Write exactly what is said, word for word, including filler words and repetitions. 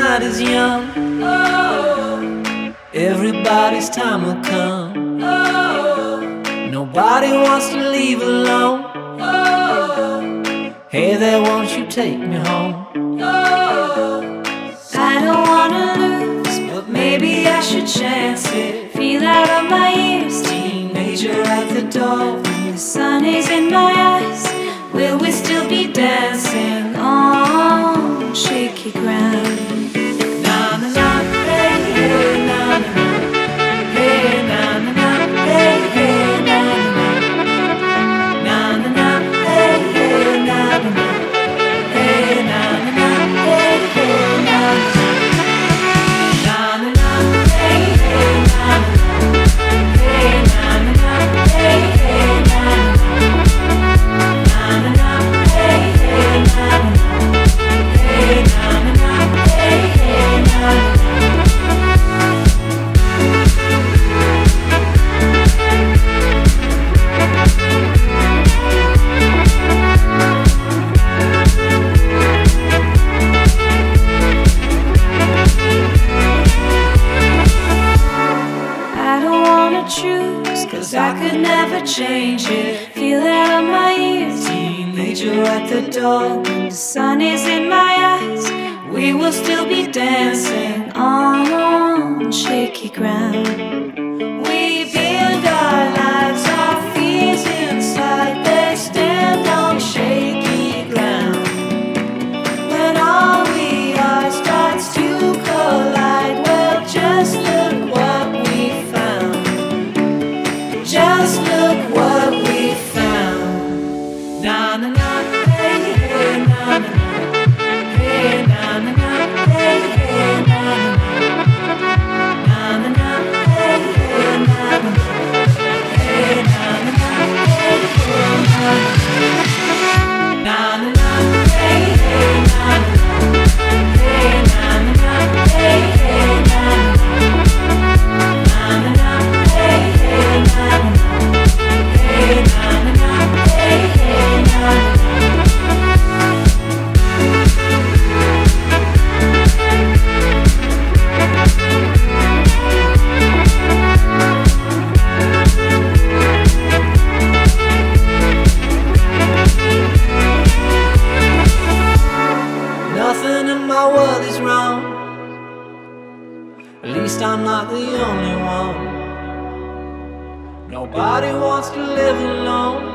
night is young. Oh, everybody's time will come. Oh, nobody wants to leave alone. Oh, hey there, won't you take me home? Oh, I don't wanna lose, but maybe I should chance it. Feel out of my ears, teenager at the door. When the sun is in my eyes, will we still be dancing on shaky ground? Na na na, hey hey, na na na, hey na na na, hey hey, na na na, na na na, hey hey, na na na, hey na na na, hey hey, na na na, na na na, hey hey, na na na, hey na na na, hey hey, na na na. Cause I could never change it. Feel it on my ears, teenager at the door. When the sun is in my eyes, we will still be dancing on shaky ground. We build our lives, our fears inside, they stand on shaky ground. When all we are starts to collide, well, just look what we found. Just look what we found. Na na na, hey hey, na na na, hey na na na, hey hey, na na na, na na na, hey hey, na na na, hey na na na, hey hey, na na na, hey hey, na na na, hey na na na, hey hey, na na na, na na na, hey hey, na na na. Nothing in my world is wrong. At least I'm not the only one. Nobody wants to live alone.